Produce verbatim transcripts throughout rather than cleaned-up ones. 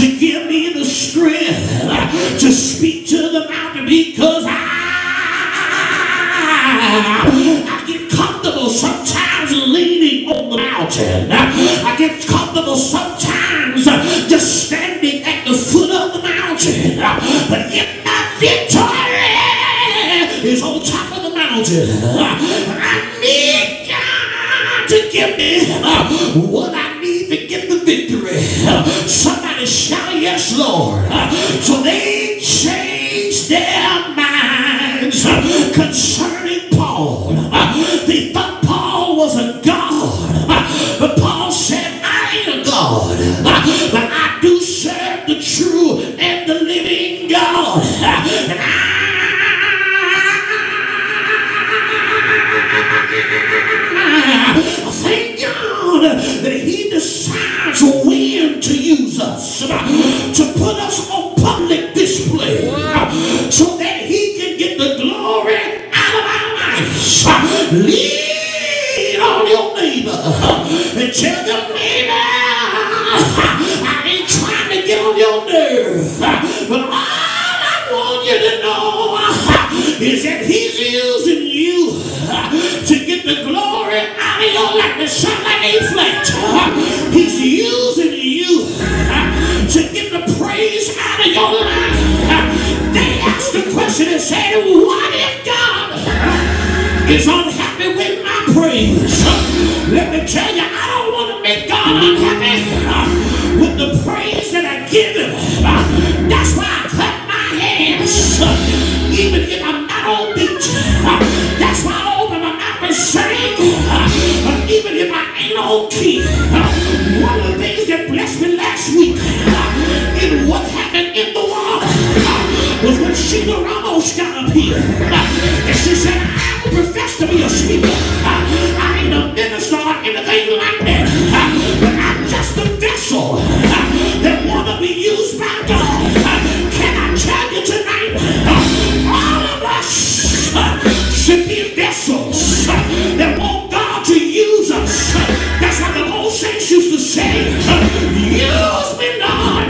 to give me the strength to speak to the mountain, because I, I get comfortable sometimes leaning on the mountain. I get comfortable sometimes just standing at the foot of the mountain. But if my victory is on top of the mountain, I need God to give me what I need to get the victory. Somebody shout, yes, Lord. So they changed their minds concerning Paul. They thought Paul was a god, but Paul said, I ain't a god, but I do serve the true and the living God. And I thank God that he decides when to use us, to put us on public display, so that he can get the glory out of our lives. Lean on your neighbor and tell them, neighbor, I ain't trying to get on your nerve, but all I want you to know is that he's using you to get the glory out of your life. The sound like A flat. He's using you to get the praise out of your life. They asked the question and said, what if God is unhappy with my praise? Let me tell you, I don't want to make God unhappy with the praise that I give him. That's why I clap my hands, even if I'm not on beat. That's why I open my mouth and sing, even if I ain't on key. One of the things that blessed me last week in what happened in the water was when Sheila Ramos got up here and she said, I will profess to be a speaker. I ain't a minister or anything like that, but I'm just a vessel that want to be used by God. Can I tell you tonight, all of us should be vessels that want God to use us. That's what the old saints used to say, use me, Lord,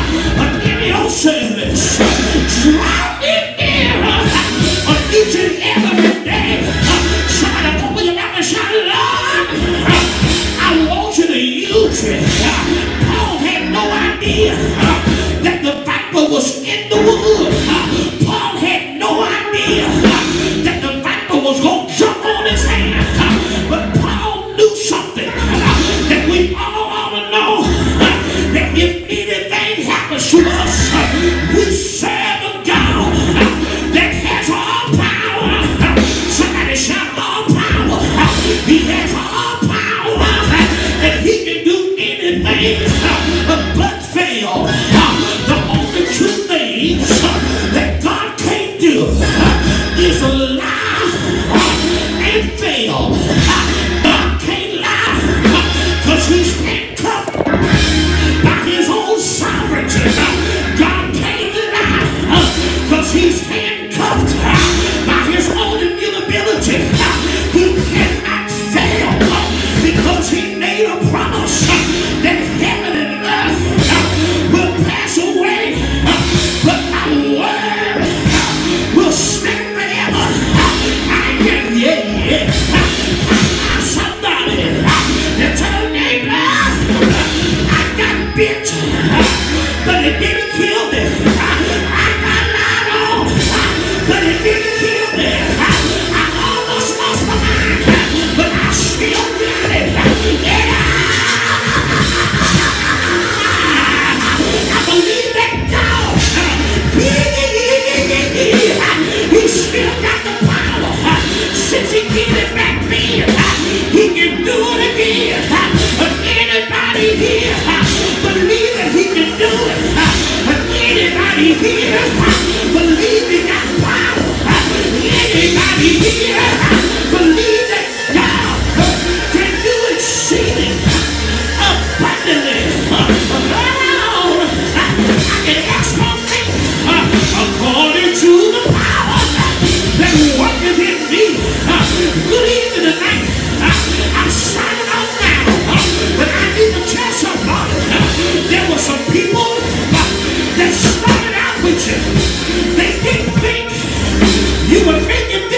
in your service. Drive me near on each and every day. Somebody open your mouth and shout, Lord, I want you to use me. Paul had no idea that the viper was in the wood. Paul had no idea that the viper was going to jump on his hand. But Paul knew something that we all ought to know, that if anything happens to us, we serve a God that has all power. Somebody shout, all power. He has all power, and he can do anything but fail. The only two things that God can't do is lie and fail. God can't lie because he's handcuffed by his own sovereignty. God can't lie because he's handcuffed by his own immutability. He cannot fail because he made a promise that heaven and earth will pass away, but my word will stand forever. I can, yeah, yeah. Somebody that tell neighbor, I got bit, but it didn't kill me. I got lied on, but it didn't kill me. I almost lost my mind, but I still got it. Yeah. I believe that God, he still got the power. Since he gave it back then, he can do it again. Anybody here believe that he can do it? Anybody here believe he got power? Anybody here believe that God can do exceeding abundantly? I can ask for faith according to the power that worketh in me. Good evening tonight. I'm signing off now, but I need to tell somebody there were some people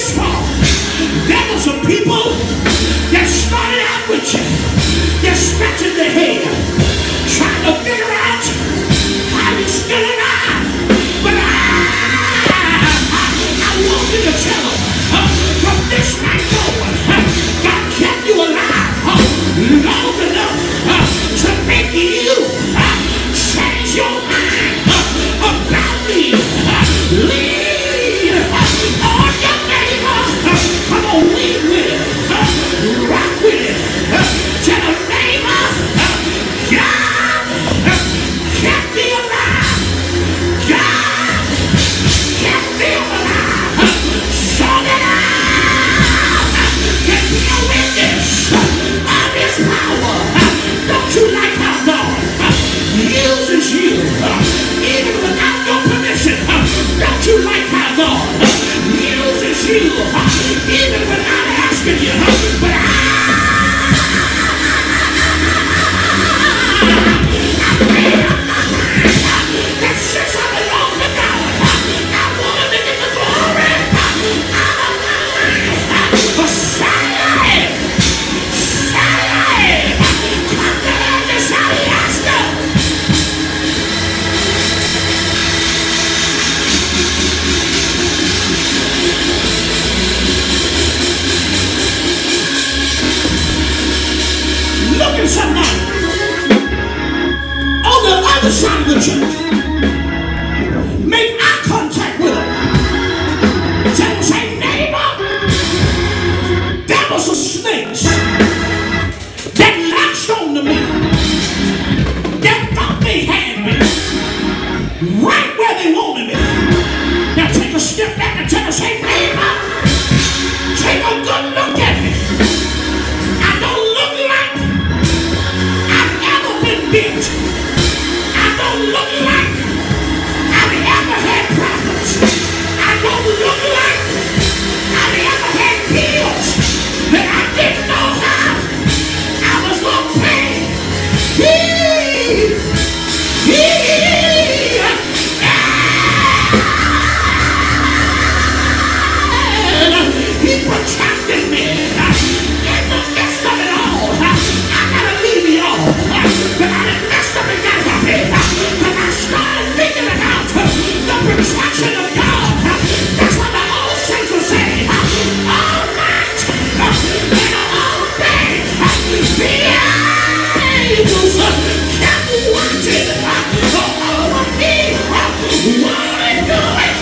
this far. There were some people that started out with you. They're scratching their head, trying to figure out how you still alive. But I, I, I want you to tell them, uh, from this night forward, uh, God kept you alive uh, long enough uh, to make you uh, change your mind uh, about me. Uh, lean uh, on your neighbor. Uh, come on, lean with it. Uh, rock with it. Uh, tell a neighbor, uh, God uh, kept me alive. God kept me alive. Uh, so that I can be a witness of His power. Uh, don't you like how God uh, uses you uh, even without your permission? Uh, don't you like how God uh, uses you uh, even without asking you? Uh, but I, I made up my mind uh, that since I belong to God, uh, I want to get the glory uh, out of my life. Uh, for Saturday, Saturday, uh, come to every Saturday after. Look at somebody on the other side of the church. Make eye contact with them. Tell them, say, neighbor, there was some snakes that latched on to me, that thought they had me right where they wanted me. Now take a step back and tell them, say, neighbor, take a good look at me. I don't look like I've ever been bit. I don't look like I've ever had problems. I don't look like I've ever had pills that I didn't know how I was going to pay. He, he, and He protected me in the midst of it all. I gotta leave y'all, but I didn't mess up and got happy, but I started thinking about the protection of God. That's what the old saints will say. All night and all day, the angels kept watching over me. Won't they do it?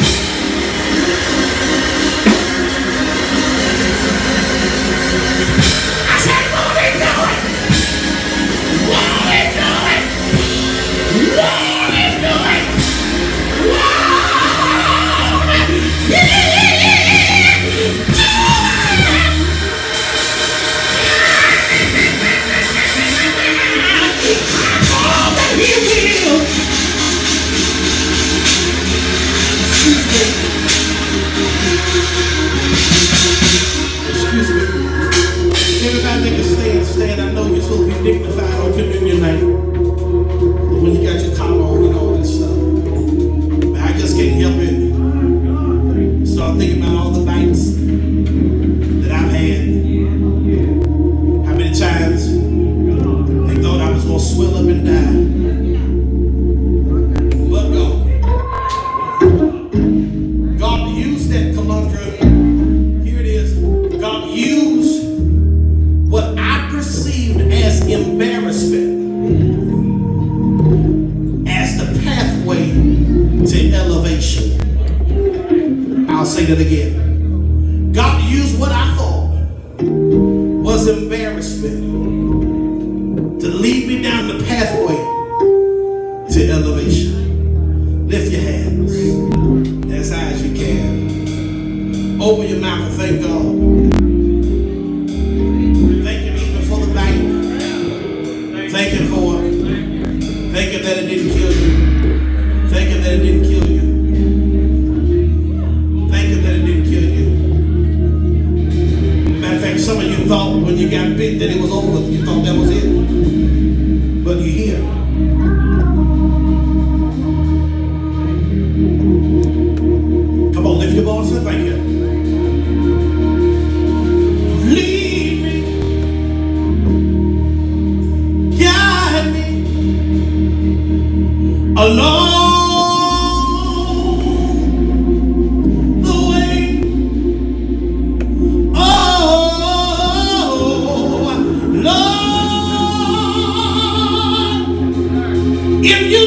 I said, won't they do it? Won't they do it? Won't they do it? Won't they do it? Oh, that He will. Excuse me. Excuse me. Everybody that can stand, stand. I know you're supposed to be dignified on communion night. But when you got your collar on and all that stuff. But I just can't help it. Start thinking about all the nights that I've had. How many times they thought I was going to swell up and die. But God. God used that conundrum. Here it is. God used what I perceived as embarrassment as the pathway to elevation. I'll say that again. God used what I thought was embarrassment to lead me down the pathway to elevation. Lift your hands as high as you can. Open your mouth and thank God. Thank Him for it. Thank Him that it didn't kill you. Thank Him that it didn't kill you. Thank Him that it didn't kill you. Matter of fact, some of you thought when you got bit that it was over. You thought that was it. But you're here. Come on, lift your voice and thank Him. along the way. Oh, Lord, if you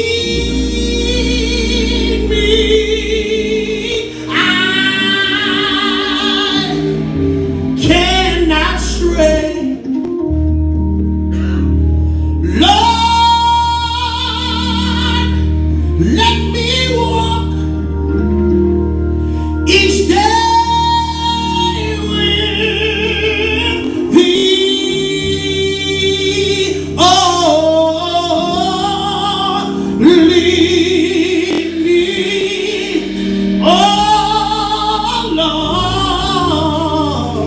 lead me, I cannot stray. Lord, let me walk each day with thee. Oh, lead me. Oh, Lord,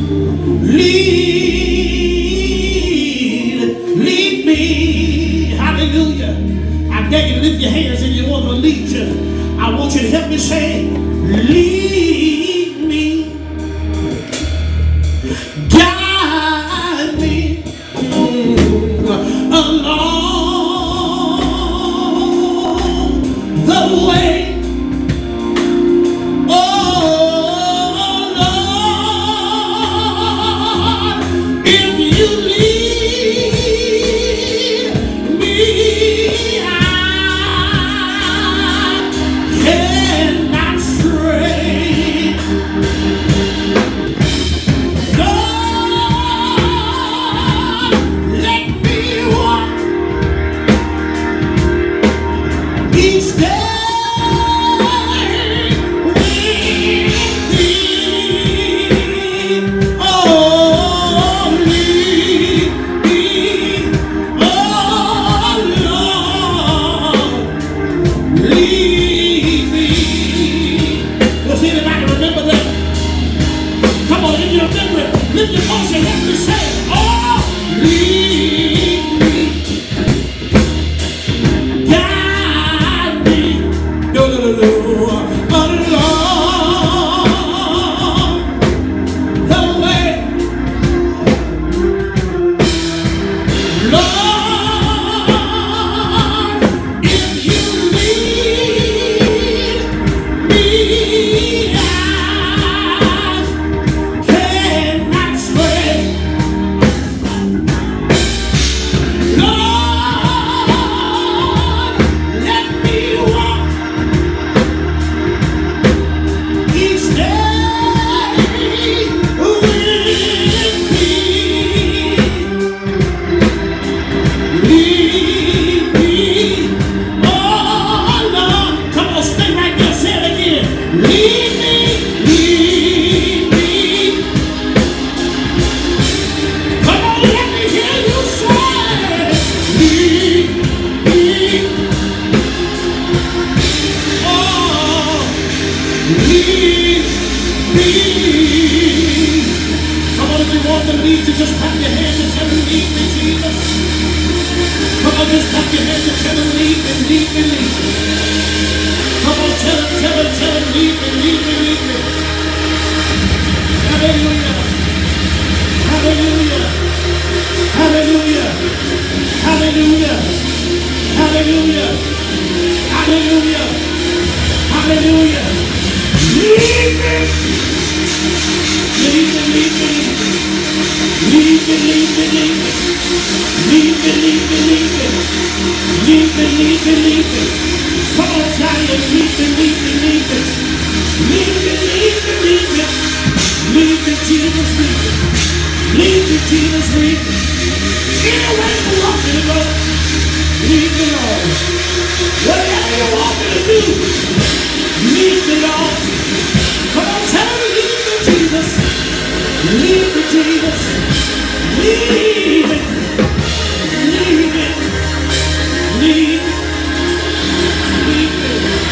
lead, lead me. Hallelujah. I dare you to lift your hands and you want to lead you. I want you to help me say, lead me, guide me mm, along the way. Oh, Lord, if you lead me, I cannot stray. Lord, let me walk each day with thee. Oh, lead me. Oh, Lord, lead me. Does anybody remember that? Come on, if you remember it, lift your voice and help me say, oh, lead me, guide me, do, do, do, do, along the way. Lord, if you lead me, I cannot stray. Lord, let me walk each day with thee. Lead me, oh Lord. Come on, stay right there, say it again. Lead me, lead me. Come on, let me hear you say, lead me. Oh, lead me. Come on, if you want to lead, you just clap your hands and say, lead me, Jesus. Come on, just clap your hands and tell him, lead me, lead me, lead me. Come on, tell him, tell him, tell him, lead me, lead me, lead me. Hallelujah. Hallelujah. Hallelujah. Hallelujah. Hallelujah. Hallelujah. Hallelujah. Lead me. Lead me, lead me, lead me. Lead me, lead me, lead me. Lead me, lead me, lead me. Lead me, lead me, lead me. Come on, Zion, lead me, lead me, lead me. Lead me, lead me, lead me. Lead me, Jesus, lead me. Lead me, Jesus, lead me. Anywhere you want me to go, lead me, Lord. Whatever you want me to do, lead me, Lord. Come on, tell me, lead me, Jesus. Lead me, Jesus. Lead me. Lead me. Lead me. Lead me.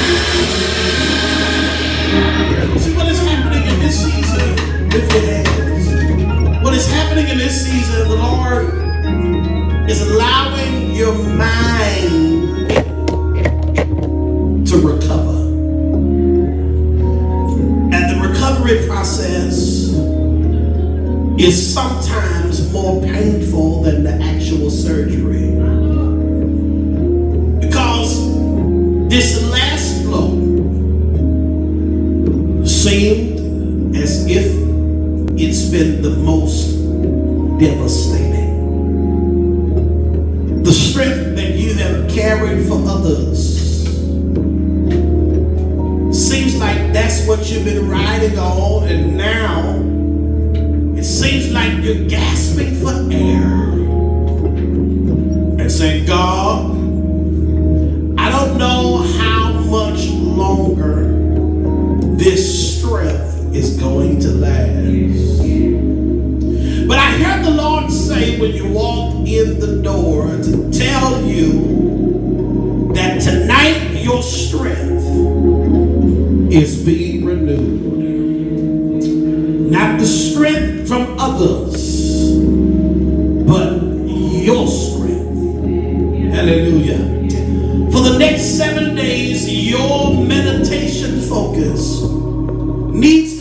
See what is happening in this season with your hands. What is happening in this season, the Lord is allowing your mind to recover. And the recovery process is sometimes more painful than the actual surgery. Because This last blow seemed as if it's been the most devastating. The strength that you have carried for others seems like that's what you've been riding on, and now it seems like you're gasping for air and saying, God, I don't know how much longer this strength is going to last. But I heard the Lord say when you walked in the door to tell you that tonight your strength is being renewed. Not the strength from others, but your strength. Hallelujah. For the next seven days, your meditation focus needs